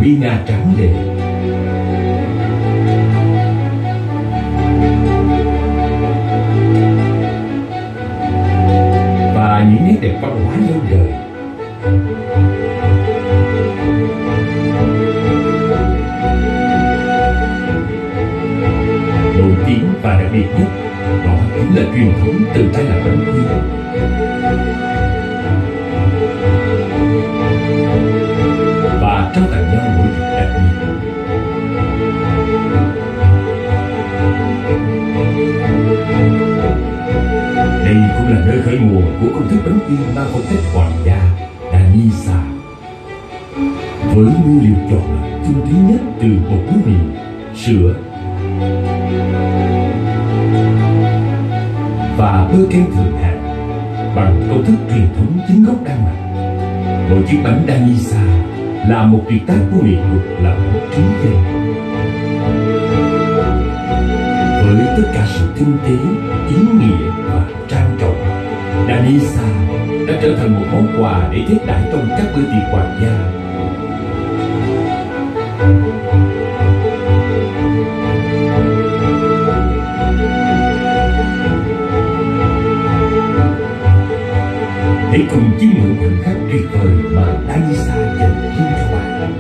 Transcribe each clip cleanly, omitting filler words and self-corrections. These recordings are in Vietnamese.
Marina tráng lệ. Và những nét đẹp văn hóa lâu đời. Nổi tiếng và đặc biệt nhất, đó chính là truyền thống từ tay làm bánh quy. Và trao tặng nhau mỗi dịp đặc biệt. Đây cũng là nơi khởi nguồn của công thức bánh quy mang phong cách hoàng gia Danisa, với nguyên liệu chọn tinh túy nhất từ bột lúa mì, sữa và bơ kem thượng hạng bằng công thức truyền thống chính gốc Đan Mạch. Mỗi chiếc bánh Danisa là một tuyệt tác của nghệ thuật làm bánh trí dân. Với tất cả sự tinh tế, ý nghĩa và trang trọng, Danisa đã trở thành một món quà để tiếp đãi trong các bữa tiệc hoàng gia. Hãy cùng chiêm ngưỡng khoảnh khắc tuyệt vời mà Danisa dành riêng cho bạn.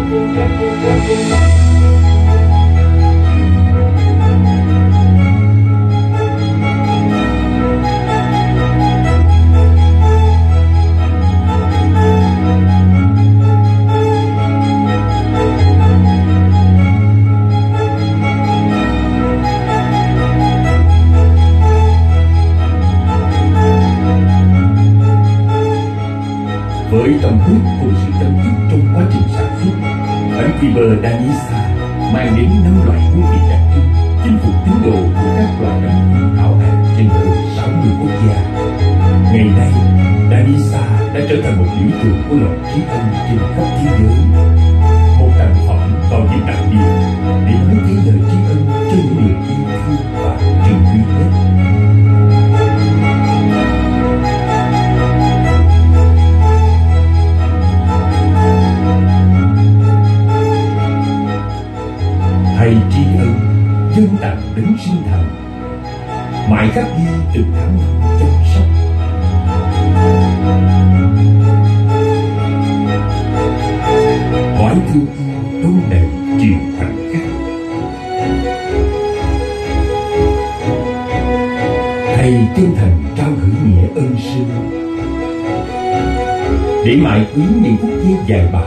Với tâm huyết cùng sự tâm huyết trong quá trình sản xuất, bánh quy bơ Danisa mang đến 5 loại hương vị đặc trưng, chinh phục tín đồ của các loại bánh quy hảo hạng trên hơn 60 quốc gia. Ngày nay, Danisa đã trở thành một biểu tượng của lòng tri ân trên khắp thế giới. Một sản phẩm vào dịp đặc biệt để nói tiếng lời tri ân cho những người yêu thương và trân quý nhất. Hãy tri ân, dân tặng đấng sinh thành, mãi khắc ghi từng tháng năm chăm sóc. Hỏi thương yêu tôn đầy chiều khoảnh khắc. Thầy chân thành trao gửi nghĩa ân sư, để mãi quý những phút giây dài bảo.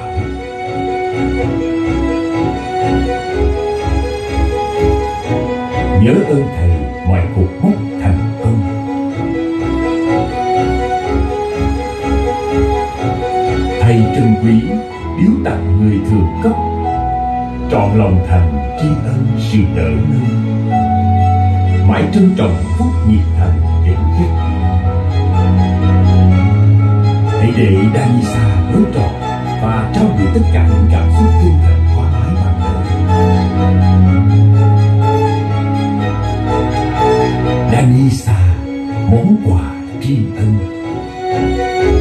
Nhớ ơn thầy mọi cột mốc thành công. Thầy trân quý biếu tặng người thường cấp, trọn lòng thành tri ân sự đỡ nâng. Mãi trân trọng phúc nhiệt thành dẫn dắt. Hãy để Danisa đối trọn và trao gửi tất cả những cảm xúc chân thành thoải mái bạn đời. Danisa, món quà tri ân.